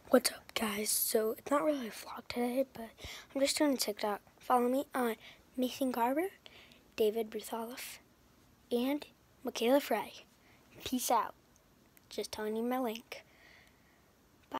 What's up, guys? So it's not really a vlog today, but I'm just doing a TikTok. Follow me on Mason Garber, David Brutholoff, and Michaela Frey. Peace out. Just telling you my link.